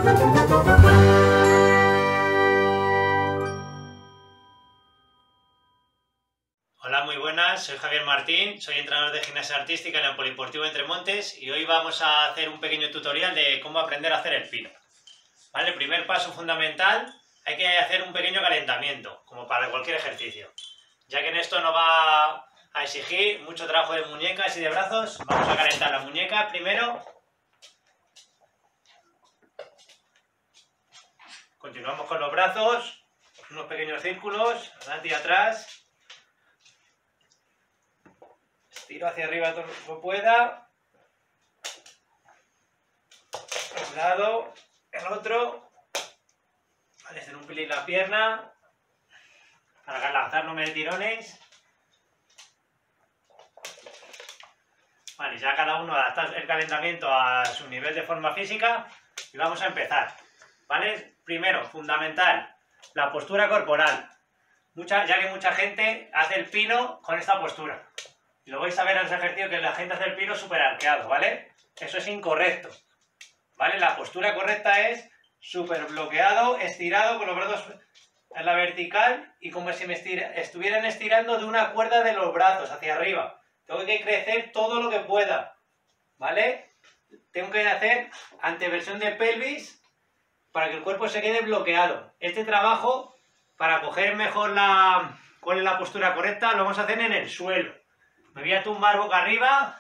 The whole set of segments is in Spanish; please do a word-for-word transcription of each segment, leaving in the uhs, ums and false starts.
Hola, muy buenas, soy Javier Martín, soy entrenador de gimnasia artística en el Polideportivo Entre Montes y hoy vamos a hacer un pequeño tutorial de cómo aprender a hacer el pino. ¿Vale? El primer paso fundamental, hay que hacer un pequeño calentamiento, como para cualquier ejercicio. Ya que en esto no va a exigir mucho trabajo de muñecas y de brazos, vamos a calentar la muñeca primero. Continuamos con los brazos, unos pequeños círculos, adelante y atrás. Estiro hacia arriba todo lo que pueda. Un lado, el otro. Vale, hacer un pelín la pierna. Para lanzarme de tirones. Vale, ya cada uno adapta el calentamiento a su nivel de forma física. Y vamos a empezar. ¿Vale? Primero, fundamental, la postura corporal. Mucha, ya que mucha gente hace el pino con esta postura. Y lo vais a ver en los ejercicios que la gente hace el pino súper arqueado, ¿vale? Eso es incorrecto, ¿vale? La postura correcta es súper bloqueado, estirado, con los brazos en la vertical y como si me estira, estuvieran estirando de una cuerda de los brazos hacia arriba. Tengo que crecer todo lo que pueda, ¿vale? Tengo que hacer anteversión de pelvis para que el cuerpo se quede bloqueado. Este trabajo, para coger mejor la, cuál es la postura correcta, lo vamos a hacer en el suelo. Me voy a tumbar boca arriba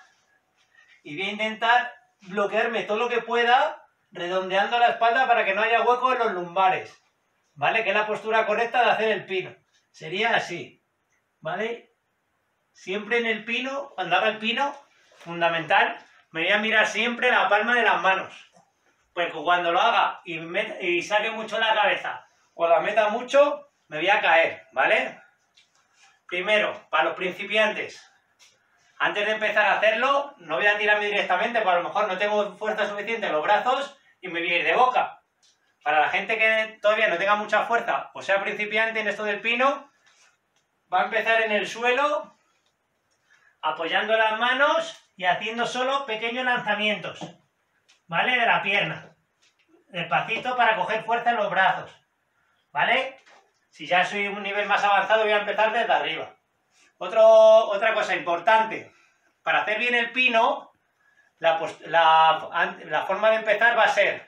y voy a intentar bloquearme todo lo que pueda, redondeando la espalda para que no haya hueco en los lumbares, ¿vale? Que es la postura correcta de hacer el pino. Sería así, ¿vale? Siempre en el pino, cuando haga el pino, fundamental, me voy a mirar siempre la palma de las manos. Pues cuando lo haga y, me, y saque mucho la cabeza o la meta mucho, me voy a caer, ¿vale? Primero, para los principiantes. Antes de empezar a hacerlo, no voy a tirarme directamente, porque a lo mejor no tengo fuerza suficiente en los brazos y me voy a ir de boca. Para la gente que todavía no tenga mucha fuerza o sea principiante en esto del pino, va a empezar en el suelo, apoyando las manos y haciendo solo pequeños lanzamientos, ¿vale? De la pierna. Despacito para coger fuerza en los brazos, ¿vale? Si ya soy un nivel más avanzado, voy a empezar desde arriba. Otro, otra cosa importante, para hacer bien el pino, la, la, la forma de empezar va a ser,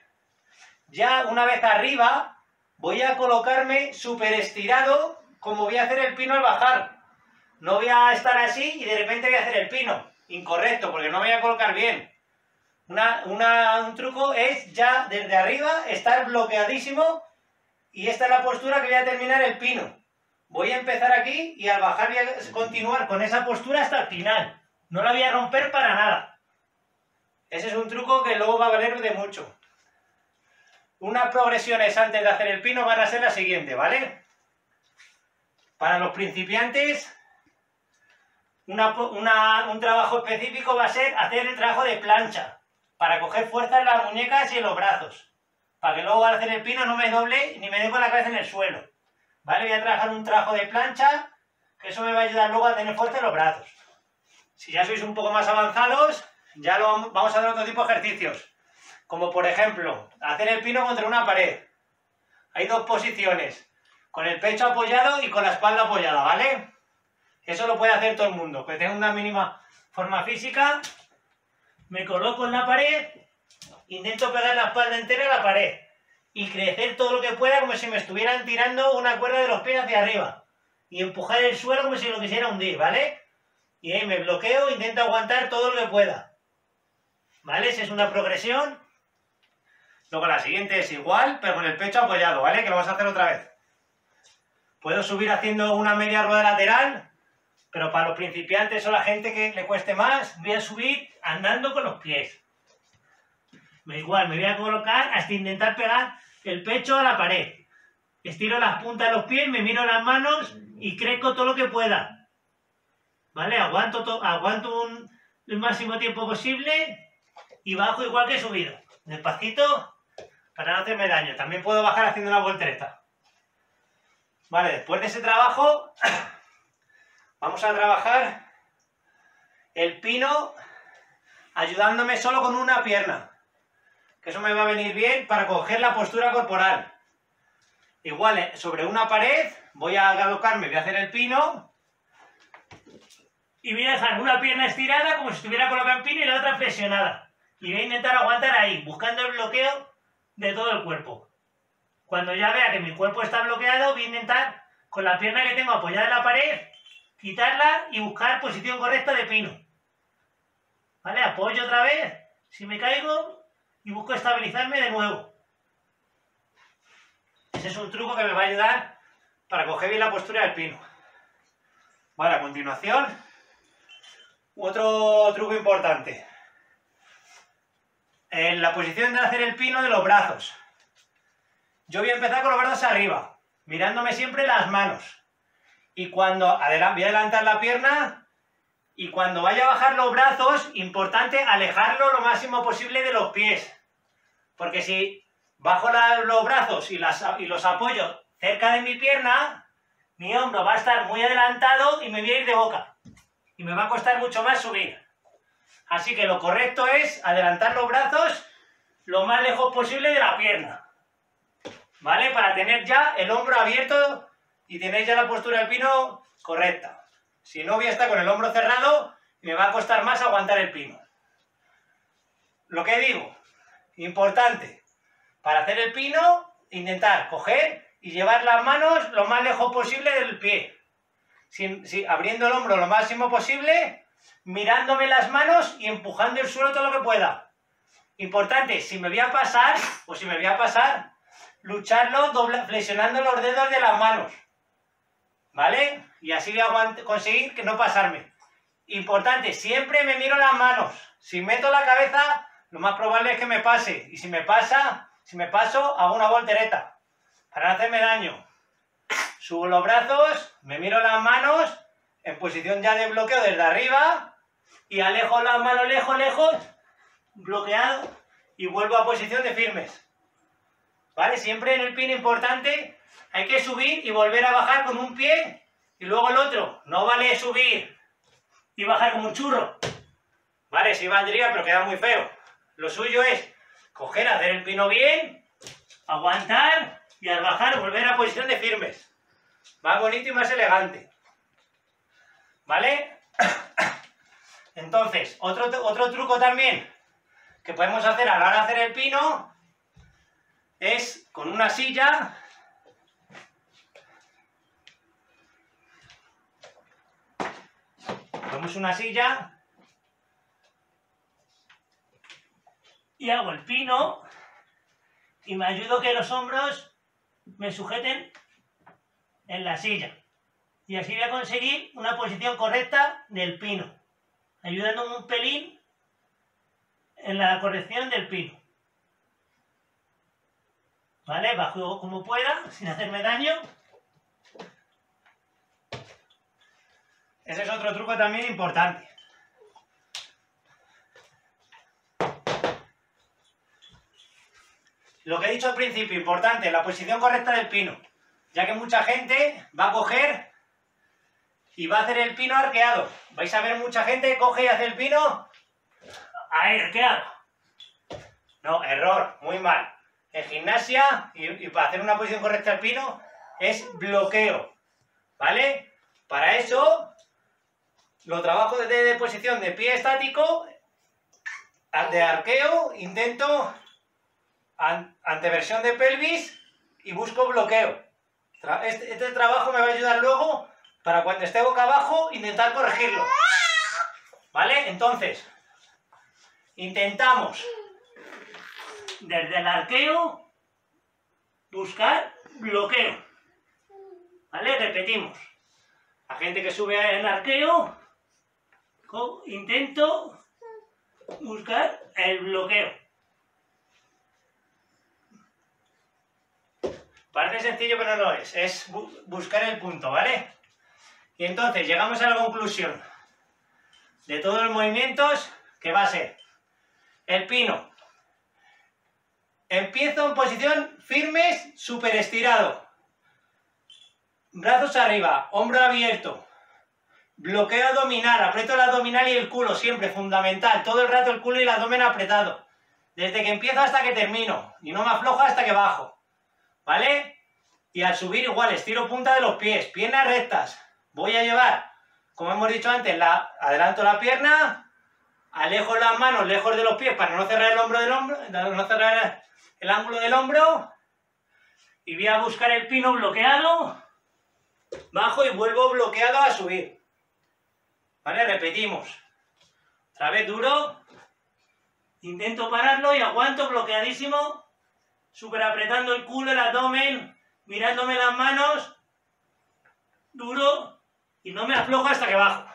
ya una vez arriba, voy a colocarme súper estirado, como voy a hacer el pino al bajar. No voy a estar así y de repente voy a hacer el pino. Incorrecto, porque no me voy a colocar bien. Una, una, un truco es ya desde arriba estar bloqueadísimo y esta es la postura que voy a terminar el pino. Voy a empezar aquí y al bajar voy a continuar con esa postura hasta el final. No la voy a romper para nada. Ese es un truco que luego va a valer de mucho. Unas progresiones antes de hacer el pino van a ser las siguientes, ¿vale? Para los principiantes, una, una, un trabajo específico va a ser hacer el trabajo de plancha. Para coger fuerza en las muñecas y en los brazos. Para que luego al hacer el pino no me doble ni me dé con la cabeza en el suelo. ¿Vale? Voy a trabajar un trabajo de plancha, que eso me va a ayudar luego a tener fuerza en los brazos. Si ya sois un poco más avanzados, ya lo, vamos a hacer otro tipo de ejercicios. Como por ejemplo, hacer el pino contra una pared. Hay dos posiciones, con el pecho apoyado y con la espalda apoyada, ¿vale? Eso lo puede hacer todo el mundo, que tenga una mínima forma física. Me coloco en la pared, intento pegar la espalda entera a la pared. Y crecer todo lo que pueda como si me estuvieran tirando una cuerda de los pies hacia arriba. Y empujar el suelo como si lo quisiera hundir, ¿vale? Y ahí me bloqueo, intento aguantar todo lo que pueda. ¿Vale? Esa es una progresión. Luego la siguiente es igual, pero con el pecho apoyado, ¿vale? Que lo vas a hacer otra vez. Puedo subir haciendo una media rueda lateral, pero para los principiantes o la gente que le cueste más, voy a subir andando con los pies. Igual, me voy a colocar hasta intentar pegar el pecho a la pared. Estiro las puntas de los pies, me miro las manos y crezco todo lo que pueda. ¿Vale? Aguanto, to aguanto un, el máximo tiempo posible y bajo igual que he subido. Despacito para no hacerme daño. También puedo bajar haciendo una voltereta. Vale, después de ese trabajo vamos a trabajar el pino ayudándome solo con una pierna. que eso me va a venir bien para coger la postura corporal. Igual, eh, sobre una pared, voy a colocarme, voy a hacer el pino y voy a dejar una pierna estirada como si estuviera colocada en pino y la otra flexionada. Y voy a intentar aguantar ahí, buscando el bloqueo de todo el cuerpo. Cuando ya vea que mi cuerpo está bloqueado, voy a intentar, con la pierna que tengo apoyada en la pared, quitarla y buscar posición correcta de pino. ¿Vale? Apoyo otra vez, si me caigo, y busco estabilizarme de nuevo. Ese es un truco que me va a ayudar para coger bien la postura del pino. Vale, a continuación, otro truco importante. En la posición de hacer el pino de los brazos. Yo voy a empezar con los brazos arriba, mirándome siempre las manos. Y cuando adelant- voy a adelantar la pierna, y cuando vaya a bajar los brazos, importante alejarlo lo máximo posible de los pies. Porque si bajo la, los brazos y, las, y los apoyo cerca de mi pierna, mi hombro va a estar muy adelantado y me voy a ir de boca. Y me va a costar mucho más subir. Así que lo correcto es adelantar los brazos lo más lejos posible de la pierna. ¿Vale? Para tener ya el hombro abierto y tener ya la postura del pino correcta. Si no, voy a estar con el hombro cerrado y me va a costar más aguantar el pino. Lo que digo, importante, para hacer el pino, intentar coger y llevar las manos lo más lejos posible del pie. Sin, sin, abriendo el hombro lo máximo posible, mirándome las manos y empujando el suelo todo lo que pueda. Importante, si me voy a pasar, o si me voy a pasar, lucharlo dobla, flexionando los dedos de las manos. ¿Vale? Y así voy a conseguir que no pasarme. Importante, siempre me miro las manos. Si meto la cabeza, lo más probable es que me pase. Y si me pasa, si me paso, hago una voltereta. Para no hacerme daño. Subo los brazos, me miro las manos, en posición ya de bloqueo desde arriba. Y alejo las manos lejos, lejos, bloqueado. Y vuelvo a posición de firmes. ¿Vale? Siempre en el pino importante hay que subir y volver a bajar con un pie y luego el otro. No vale subir y bajar como un churro. Vale, sí valdría, pero queda muy feo. Lo suyo es coger, hacer el pino bien, aguantar y al bajar volver a posición de firmes. Más bonito y más elegante. ¿Vale? Entonces, otro, otro truco también que podemos hacer a la hora de hacer el pino es con una silla. Ponemos una silla y hago el pino y me ayudo que los hombros me sujeten en la silla. Y así voy a conseguir una posición correcta del pino, ayudándome un pelín en la corrección del pino. ¿Vale? Bajo como pueda, sin hacerme daño. Ese es otro truco también importante. Lo que he dicho al principio, importante, la posición correcta del pino. Ya que mucha gente va a coger y va a hacer el pino arqueado. Vais a ver mucha gente que coge y hace el pino ahí, arqueado. No, error, muy mal. En gimnasia, y, y para hacer una posición correcta del pino, es bloqueo. ¿Vale? Para eso, lo trabajo desde de posición de pie estático, de arqueo, intento an, anteversión de pelvis y busco bloqueo. Este, este trabajo me va a ayudar luego para cuando esté boca abajo intentar corregirlo. ¿Vale? Entonces, intentamos desde el arqueo buscar bloqueo. ¿Vale? Repetimos. La gente que sube en arqueo, intento buscar el bloqueo. Parece sencillo, pero no lo es. Es bu buscar el punto, ¿vale? Y entonces llegamos a la conclusión de todos los movimientos, que va a ser el pino. Empiezo en posición firmes, súper estirado. Brazos arriba, hombro abierto. Bloqueo abdominal, aprieto el abdominal y el culo, siempre, fundamental. Todo el rato el culo y el abdomen apretado. desde que empiezo hasta que termino, y no me aflojo hasta que bajo, ¿vale? Y al subir igual, estiro punta de los pies, piernas rectas, voy a llevar, como hemos dicho antes, la, adelanto la pierna, alejo las manos lejos de los pies para no cerrar el hombro del hombro, no cerrar el ángulo del hombro, y voy a buscar el pino bloqueado, bajo y vuelvo bloqueado a subir. ¿Vale? Repetimos. Otra vez duro, intento pararlo y aguanto bloqueadísimo, súper apretando el culo, el abdomen, mirándome las manos, duro, y no me aflojo hasta que bajo.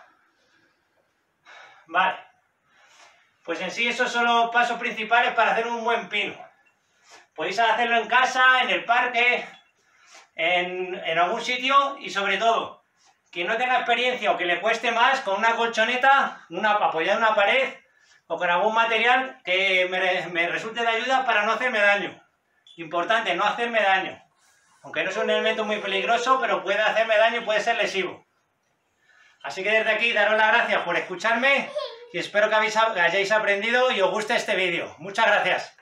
Vale. Pues en sí esos son los pasos principales para hacer un buen pino. Podéis hacerlo en casa, en el parque, en, en algún sitio, y sobre todo, quien no tenga experiencia o que le cueste más, con una colchoneta, una, apoyada en una pared o con algún material que me, me resulte de ayuda para no hacerme daño. Importante, no hacerme daño. Aunque no es un elemento muy peligroso, pero puede hacerme daño y puede ser lesivo. Así que desde aquí daros las gracias por escucharme y espero que habéis, hayáis aprendido y os guste este vídeo. Muchas gracias.